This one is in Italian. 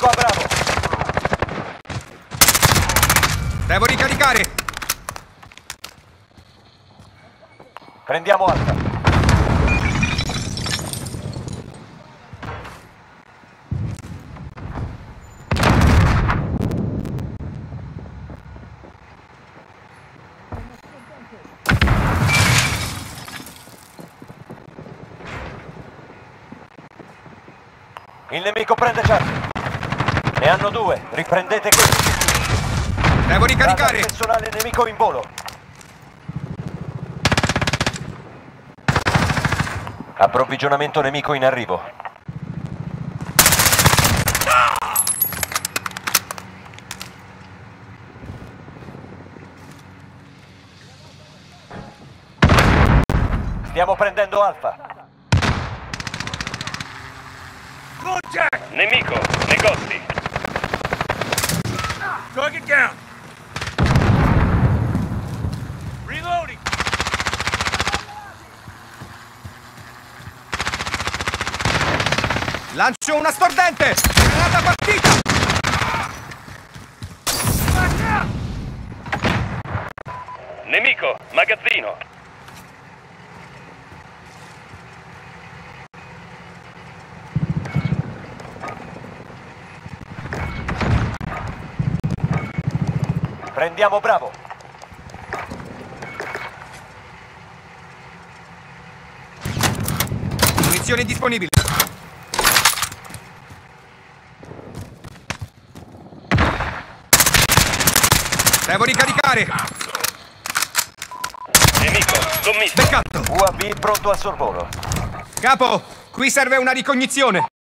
nemico a Bravo. Devo ricaricare. Prendiamo Alfa. Il nemico prende Charlie. Ne hanno 2, riprendete quelli. Devo ricaricare. Radar personale nemico in volo. Approvvigionamento nemico in arrivo. Stiamo prendendo Alfa. Nemico, negozi. Target down. Reloading. Lancio una stordente. Granata partita. Nemico, magazzino. Prendiamo Bravo. Munizioni disponibili. Devo ricaricare. Nemico, sommisso. Beccato. UAV pronto al sorvolo. Capo, qui serve una ricognizione.